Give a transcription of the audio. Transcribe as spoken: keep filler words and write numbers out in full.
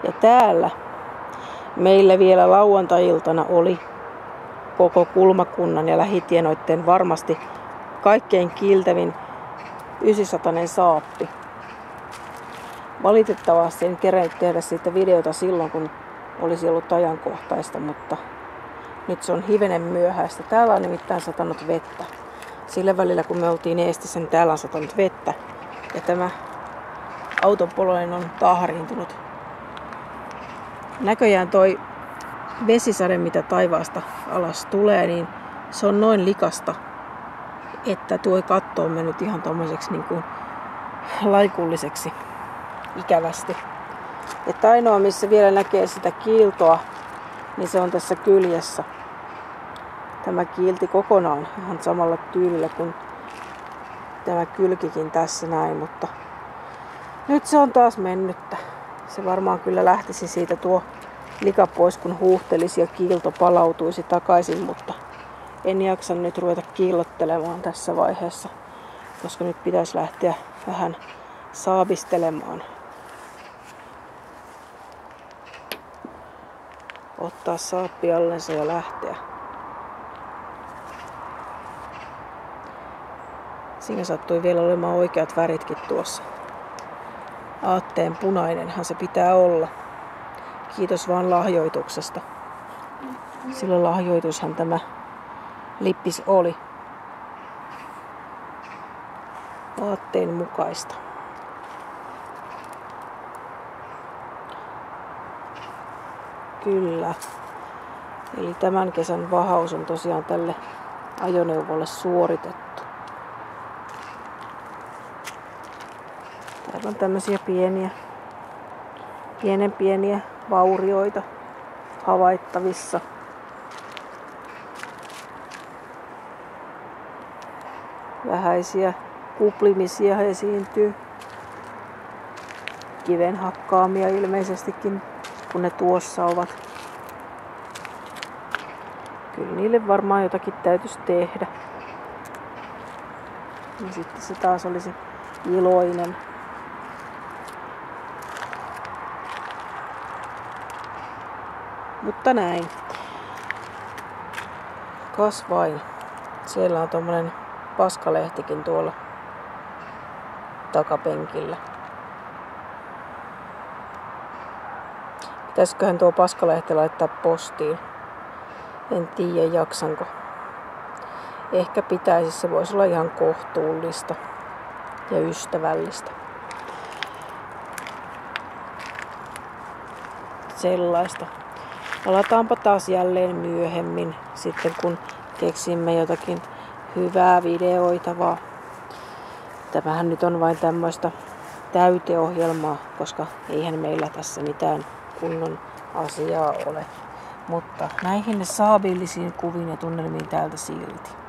Ja täällä meillä vielä lauantai-iltana oli koko kulmakunnan ja lähitienoitten varmasti kaikkein kiiltävin yhdeksänsatainen saappi. Valitettavasti en kerennyt tehdä siitä videota silloin, kun olisi ollut ajankohtaista, mutta nyt se on hivenen myöhäistä. Täällä on nimittäin satanut vettä. Sillä välillä kun me oltiin Eestissä, niin täällä on satanut vettä. Ja tämä autopoloinen on tahriintunut. Näköjään toi vesisade, mitä taivaasta alas tulee, niin se on noin likasta, että tuo katto on mennyt ihan tommoseksi niin kuin laikulliseksi ikävästi. Että ainoa, missä vielä näkee sitä kiiltoa, niin se on tässä kyljessä. Tämä kiilti kokonaan ihan samalla tyylillä kuin tämä kylkikin tässä näin, mutta nyt se on taas mennyttä. Se varmaan kyllä lähtisi siitä tuo lika pois, kun huuhtelisi ja kiilto palautuisi takaisin, mutta en jaksa nyt ruveta kiillottelemaan tässä vaiheessa, koska nyt pitäisi lähteä vähän saabistelemaan. Ottaa saappi allensa ja lähteä. Siinä sattui vielä olemaan oikeat väritkin tuossa. Aatteen punainenhan se pitää olla. Kiitos vaan lahjoituksesta. Sillä lahjoitushan tämä lippis oli. Aatteen mukaista. Kyllä. Eli tämän kesän vahaus on tosiaan tälle ajoneuvolle suoritettu. Täällä on tämmöisiä pieniä, pienen pieniä vaurioita havaittavissa. Vähäisiä kuplimisia esiintyy. Kiven hakkaamia ilmeisestikin, kun ne tuossa ovat. Kyllä niille varmaan jotakin täytyisi tehdä. Ja sitten se taas olisi iloinen. Mutta näin. Kas vain. Siellä on tommonen paskalehtikin tuolla takapenkillä. Pitäisiköhän tuo paskalehti laittaa postiin? En tiedä, jaksanko. Ehkä pitäisi, se voisi olla ihan kohtuullista ja ystävällistä. Sellaista. Palataanpa taas jälleen myöhemmin, sitten kun keksimme jotakin hyvää videoitavaa. Tämähän nyt on vain tämmöistä täyteohjelmaa, koska eihän meillä tässä mitään kunnon asiaa ole. Mutta näihin saavillisiin kuviin ja tunnelmiin täältä silti.